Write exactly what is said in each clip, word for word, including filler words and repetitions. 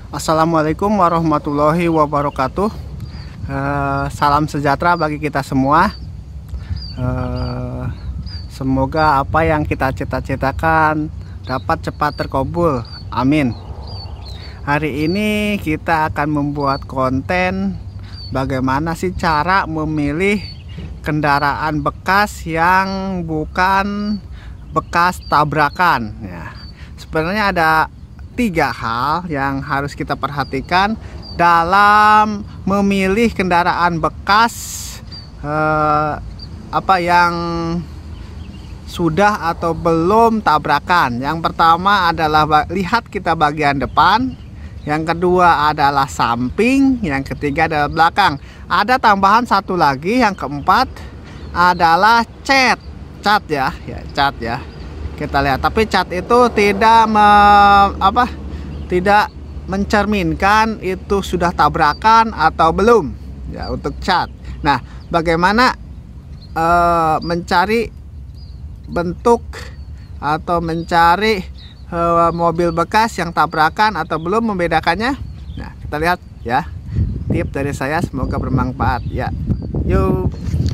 Assalamualaikum warahmatullahi wabarakatuh. Eh, salam sejahtera bagi kita semua. Eh, semoga apa yang kita cita-citakan dapat cepat terkabul. Amin. Hari ini kita akan membuat konten bagaimana sih cara memilih kendaraan bekas yang bukan bekas tabrakan. Ya, sebenarnya ada tiga hal yang harus kita perhatikan dalam memilih kendaraan bekas eh, apa yang sudah atau belum tabrakan. Yang pertama adalah lihat kita bagian depan, yang kedua adalah samping, yang ketiga adalah belakang. Ada tambahan satu lagi, yang keempat adalah cat cat ya ya cat ya kita lihat, tapi cat itu tidak me, apa tidak mencerminkan itu sudah tabrakan atau belum ya untuk cat. Nah, bagaimana e, mencari bentuk atau mencari e, mobil bekas yang tabrakan atau belum, membedakannya? Nah, kita lihat ya, tip dari saya, semoga bermanfaat ya. Yuk.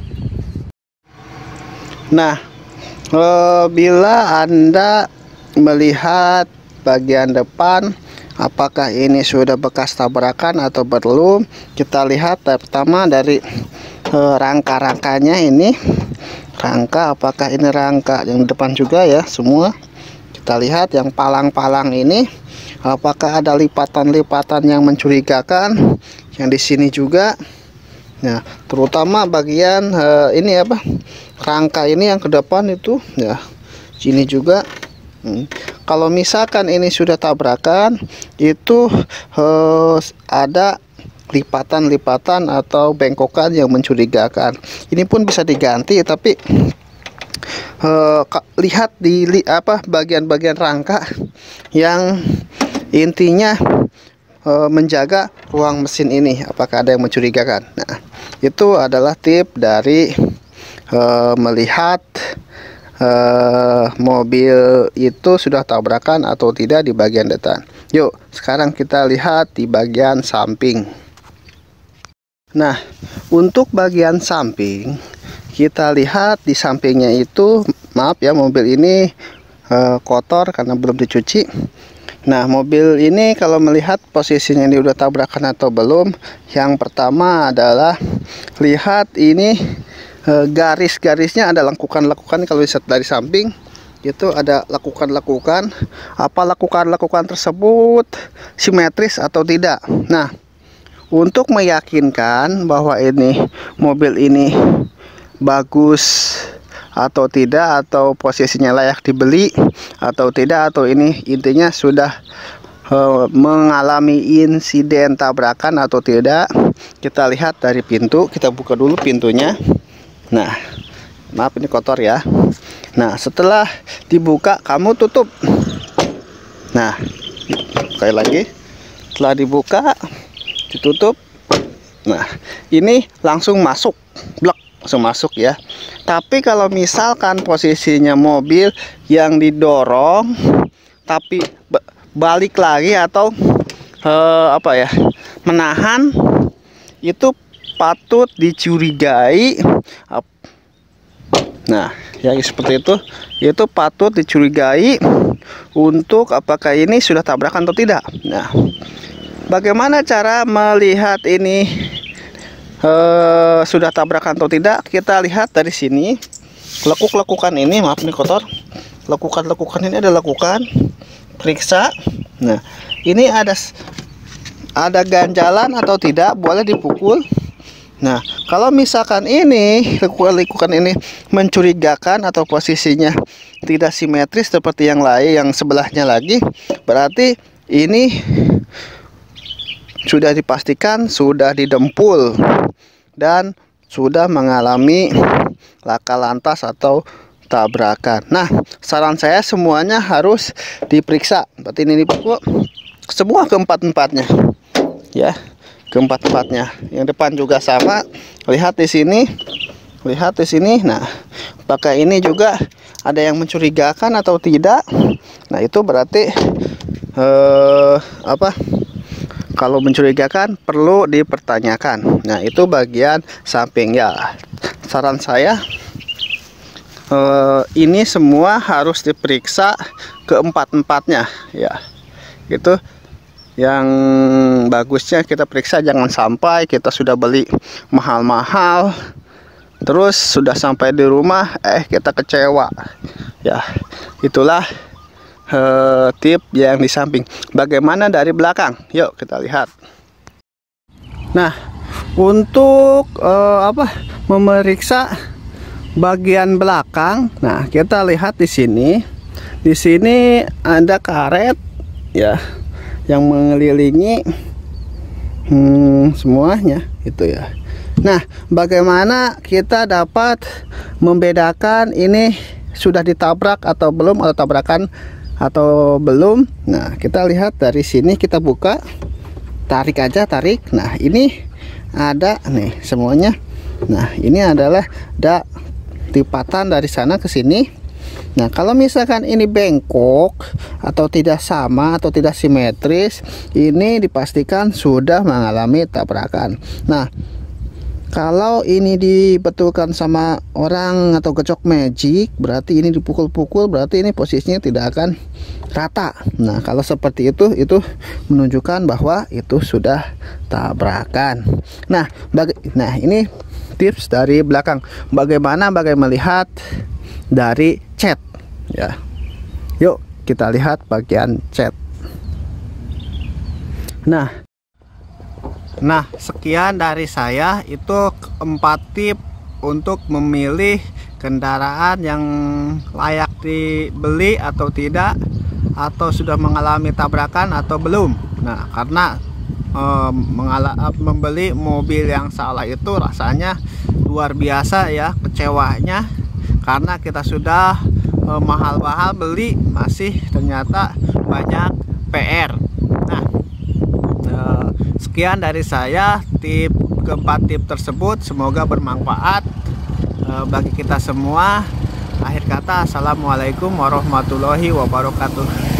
Nah, bila Anda melihat bagian depan, apakah ini sudah bekas tabrakan atau belum, kita lihat pertama dari eh, rangka-rangkanya. Ini rangka, apakah ini rangka yang depan juga ya semua. Kita lihat yang palang-palang ini, apakah ada lipatan-lipatan yang mencurigakan. Yang di sini juga. Nah, terutama bagian uh, ini apa, rangka ini yang ke depan itu ya, sini juga. hmm. Kalau misalkan ini sudah tabrakan, itu uh, ada lipatan-lipatan atau bengkokan yang mencurigakan. Ini pun bisa diganti, tapi uh, lihat di li, apa bagian-bagian rangka yang intinya uh, menjaga ruang mesin ini, apakah ada yang mencurigakan. Nah, itu adalah tip dari uh, melihat uh, mobil itu sudah tabrakan atau tidak di bagian depan. Yuk, sekarang kita lihat di bagian samping. Nah, untuk bagian samping, kita lihat di sampingnya itu, maaf ya, mobil ini uh, kotor karena belum dicuci. Nah, mobil ini kalau melihat posisinya ini udah tabrakan atau belum, yang pertama adalah lihat ini e, garis-garisnya ada lekukan-lekukan. Kalau lihat dari samping itu ada lekukan-lekukan. Apa lekukan-lekukan tersebut simetris atau tidak? Nah, untuk meyakinkan bahwa ini mobil ini bagus atau tidak, atau posisinya layak dibeli atau tidak, atau ini intinya sudah uh, mengalami insiden tabrakan atau tidak, kita lihat dari pintu. Kita buka dulu pintunya. Nah, maaf ini kotor ya. Nah, setelah dibuka kamu tutup. Nah, sekali lagi, setelah dibuka ditutup. Nah, ini langsung masuk blok, langsung masuk ya. Tapi kalau misalkan posisinya mobil yang didorong tapi balik lagi atau eh, apa ya, menahan, itu patut dicurigai. Nah, ya seperti itu, itu patut dicurigai untuk apakah ini sudah tabrakan atau tidak. Nah, bagaimana cara melihat ini Uh, sudah tabrakan atau tidak? Kita lihat dari sini, lekuk-lekukan ini, maaf ini kotor, lekukan-lekukan ini ada lekukan, periksa. Nah, ini ada ada ganjalan atau tidak, boleh dipukul. Nah, kalau misalkan ini lekukan-lekukan ini mencurigakan atau posisinya tidak simetris seperti yang lain, yang sebelahnya lagi, berarti ini sudah dipastikan sudah didempul dan sudah mengalami laka lantas atau tabrakan. Nah, saran saya semuanya harus diperiksa. Berarti ini dipukul semua keempat-empatnya ya, keempat-empatnya. Yang depan juga sama. Lihat di sini, lihat di sini. Nah, apakah ini juga ada yang mencurigakan atau tidak? Nah, itu berarti eh, apa kalau mencurigakan perlu dipertanyakan. Nah, itu bagian samping ya. Saran saya eh, ini semua harus diperiksa keempat-empatnya ya. Gitu. Yang bagusnya kita periksa, jangan sampai kita sudah beli mahal-mahal terus sudah sampai di rumah eh kita kecewa ya. Itulah Uh, tip yang di samping. Bagaimana dari belakang? Yuk kita lihat. Nah, untuk uh, apa memeriksa bagian belakang, nah kita lihat di sini. Di sini ada karet ya yang mengelilingi hmm, semuanya itu ya. Nah, bagaimana kita dapat membedakan ini sudah ditabrak atau belum, atau tabrakan atau belum? Nah, kita lihat dari sini, kita buka, tarik aja, tarik. Nah, ini ada nih semuanya. Nah, ini adalah ada lipatan dari sana ke sini. Nah, kalau misalkan ini bengkok atau tidak sama atau tidak simetris, ini dipastikan sudah mengalami tabrakan. Nah, kalau ini dibetulkan sama orang atau gecok magic, berarti ini dipukul-pukul, berarti ini posisinya tidak akan rata. Nah, kalau seperti itu, itu menunjukkan bahwa itu sudah tabrakan. Nah, baga nah ini tips dari belakang. Bagaimana bagaimana melihat dari cat ya. Yuk kita lihat bagian cat. Nah, Nah, sekian dari saya. Itu empat tip untuk memilih kendaraan yang layak dibeli atau tidak, atau sudah mengalami tabrakan atau belum. Nah, karena eh, membeli mobil yang salah itu rasanya luar biasa ya, kecewanya, karena kita sudah mahal-mahal beli masih ternyata banyak P R. Nah, eh, sekian dari saya tip keempat tip tersebut, semoga bermanfaat uh, bagi kita semua. Akhir kata, assalamualaikum warahmatullahi wabarakatuh.